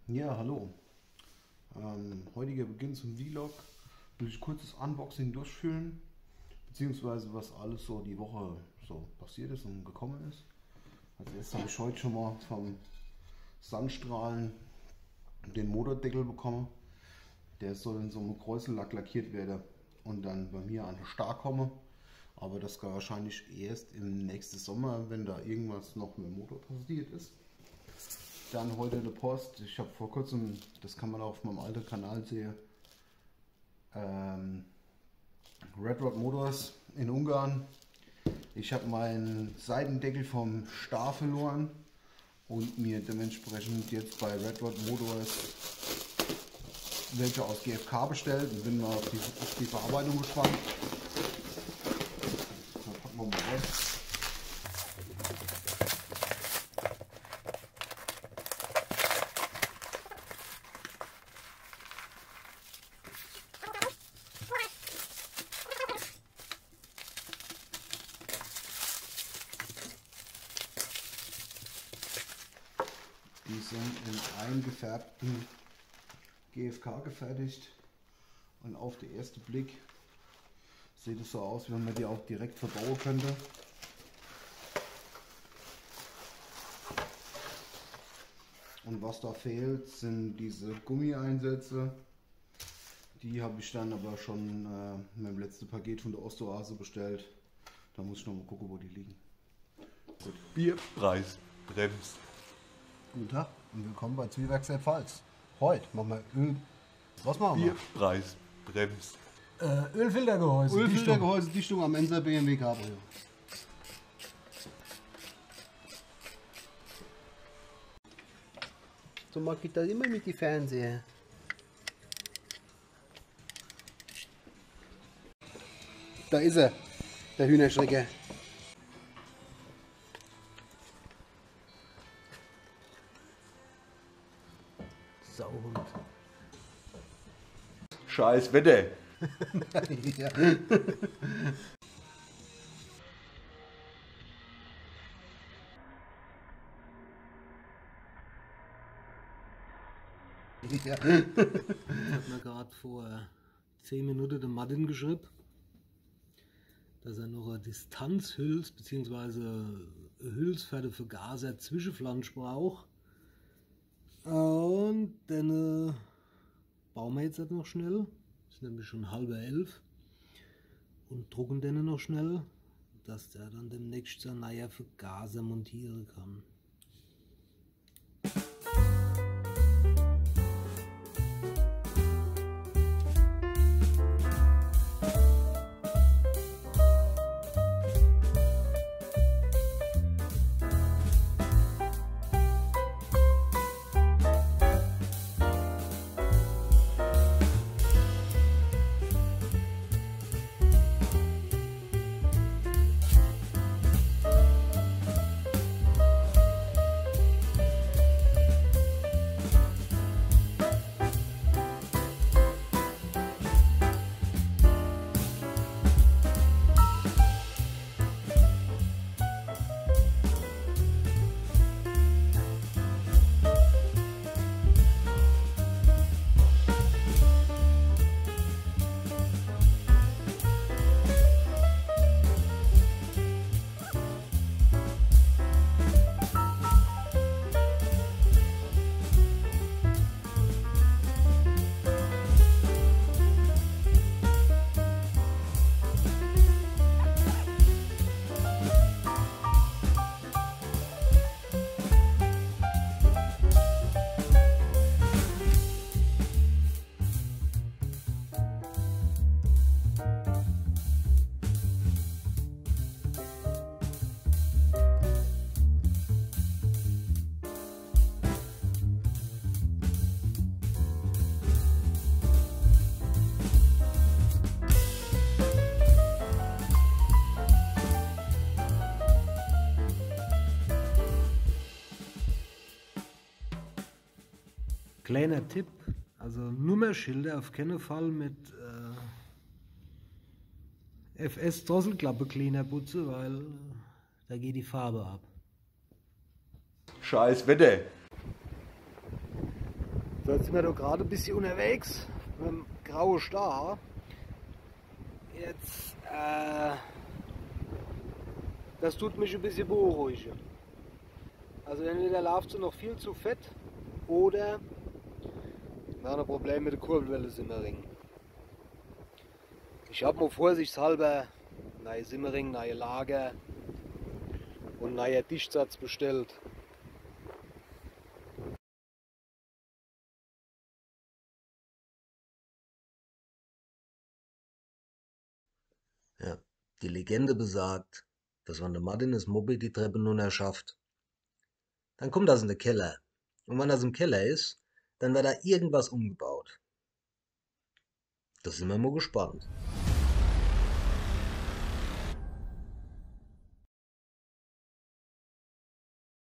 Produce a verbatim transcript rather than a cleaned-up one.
Ja, hallo. Ähm, heutiger Beginn zum Vlog. Will ich kurzes Unboxing durchführen, beziehungsweise was alles so die Woche so passiert ist und gekommen ist. Als erstes habe ich heute schon mal vom Sandstrahlen den Motordeckel bekommen. Der soll in so einem Kräusellack lackiert werden und dann bei mir an den Start kommen. Aber das kann wahrscheinlich erst im nächsten Sommer, wenn da irgendwas noch mit dem Motor passiert ist. Dann heute eine Post. Ich habe vor kurzem, das kann man auch auf meinem alten Kanal sehen, ähm, Red Rod Motors in Ungarn. Ich habe meinen Seitendeckel vom Star verloren und mir dementsprechend jetzt bei Red Rod Motors welche aus G F K bestellt und bin mal auf die, auf die Verarbeitung gespannt. Dann packen wir mal raus. Die sind in eingefärbten G F K gefertigt und auf den ersten Blick sieht es so aus, wie wenn man die auch direkt verbauen könnte. Und was da fehlt, sind diese Gummieinsätze. Die habe ich dann aber schon äh, mit dem letzten Paket von der Ostoase bestellt. Da muss ich noch mal gucken, wo die liegen. Gut. Bierpreis bremst. Guten Tag und willkommen bei Zwiebelwerk Pfalz. Heute machen wir Öl. Was machen wir? Bierpreis bremst. Äh, Ölfiltergehäuse. Ölfiltergehäuse, Dichtung am Enser B M W Cabrio. So mag ich das immer mit die Fernseher. Da ist er, der Hühnerschrecker. Sauhund. Scheiß Wetter. Ja. Ja. Ich habe mir gerade vor zehn Minuten dem Martin geschrieben, dass er noch eine Distanzhülse bzw. Hülse für den Vergaser Zwischenflansch braucht. Und dann äh, bauen wir jetzt halt noch schnell. Es ist nämlich schon halb elf. Und drucken den noch schnell, dass der dann demnächst sein neuer Vergaser montieren kann. Kleiner Tipp, also Nummerschilder auf keinen Fall mit äh, F S Drosselklappe cleaner putzen, weil äh, da geht die Farbe ab. Scheiß Wetter. So, jetzt sind wir doch gerade ein bisschen unterwegs mit dem grauen Star. Jetzt, äh, das tut mich ein bisschen beunruhigen. Also entweder läuft sie noch viel zu fett oder wir haben ein Problem mit der Kurbelwelle Simmering. Ich habe mal vorsichtshalber neue Simmering, neue Lager und neuer Dichtsatz bestellt. Ja, die Legende besagt, dass wenn der Martin das Moped die Treppe runter schafft, dann kommt das in den Keller. Und wenn das im Keller ist, dann wird da irgendwas umgebaut. Da sind wir mal gespannt.